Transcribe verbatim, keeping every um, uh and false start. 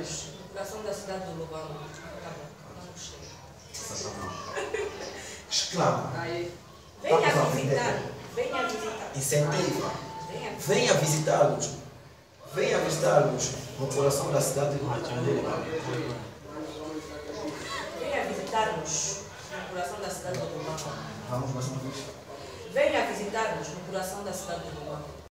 visitar-nos no coração da cidade do Lubango. Tá bom, não gostei. Exclama. Venha visitar. Venha visitar. Incentiva. Venha. Venha visitar-nos. Venha visitar-nos no coração da cidade do Lubango. Venha visitar-nos no coração da cidade do Lubango. Vamos mais uma vez. Venha visitar-nos no coração da cidade do Lubango.